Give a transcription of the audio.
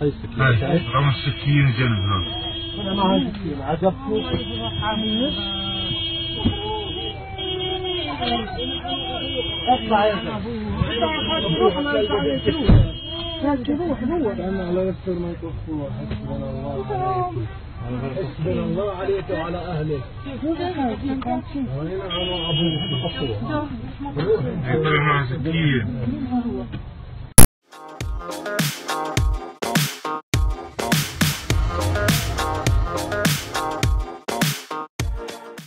هاي السكينة هاي رمى السكين جنب هون. أنا معها سكينة عجبتني. اطلع يا روح أنا على نفس ما يكفوه. حسبنا الله عليك. حسبنا الله عليك وعلى أهلك. وين أنا أبوك؟ يقول معها سكين.